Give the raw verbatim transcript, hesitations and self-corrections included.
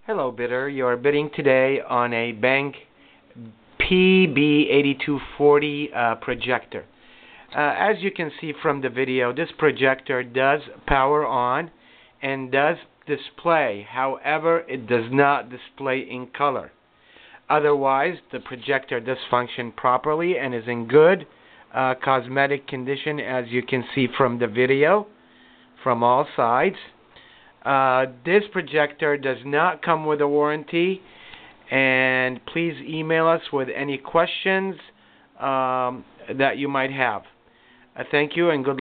Hello bidder, you are bidding today on a Benq P B eighty-two forty uh, projector. Uh, as you can see from the video, this projector does power on and does display. However, it does not display in color. Otherwise, the projector does function properly and is in good uh, cosmetic condition, as you can see from the video from all sides. Uh, this projector does not come with a warranty, and please email us with any questions um, that you might have. Uh, thank you and good luck.